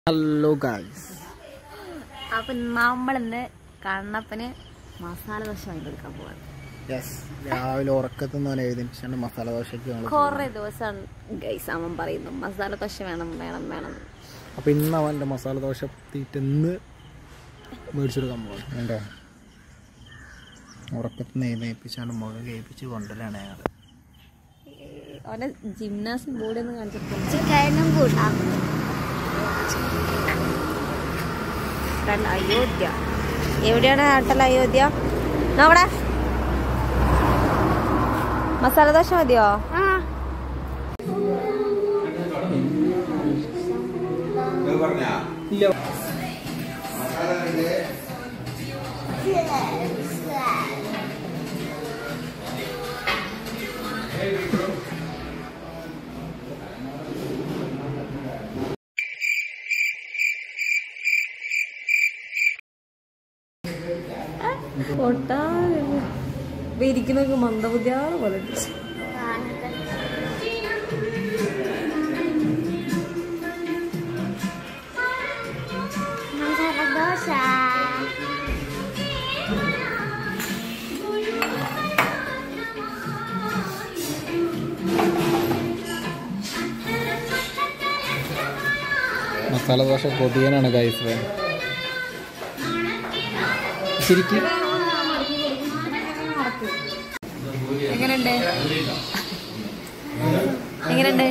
Hello guys, അപ്പം നമ്മളിന്ന് കണ്ണപ്പന് മസാല ദോശ വാങ്ങിക്കൊടുക്കാൻ പോവാണ്. രാവിലെ ഉറക്കത്തുനിന്ന് എഴുതിച്ചാണ് മസാല ദോശക്ക് കുറെ ദിവസമാണ് ഗൈസ് അവൻ പറയുന്നു മസാല ദോശ വേണം വേണം വേണം. അപ്പൊ ഇന്ന് അവൻ്റെ മസാല ദോശ തീറ്റന്ന് മേടിച്ചെടുക്കാൻ പോവാണ്. വേണ്ടോ? ഉറക്കത്തുനിന്ന് എഴുന്നേപ്പിച്ചാണ് മുഖം കേൾപ്പിച്ച് കൊണ്ടുവരാണ് ഞങ്ങൾ. അവൻ്റെ ജിംനാസിയം ബോഡി ഒന്ന് കാണിച്ചിട്ട് അയോധ്യ എവിടെയാണ് ഹോട്ടൽ അയോധ്യ? നോക്കടെ മസാല ദോശ മതിയോ? ഇരിക്കുന്നൊക്കെ മന്ദബുദ്ധിയാണ് പോലെ. മസാല ദോശ കൊതിയനാണ് ഗൈസ്. ശരിക്കും എങ്ങനെയുണ്ട്? എങ്ങനെയുണ്ട്?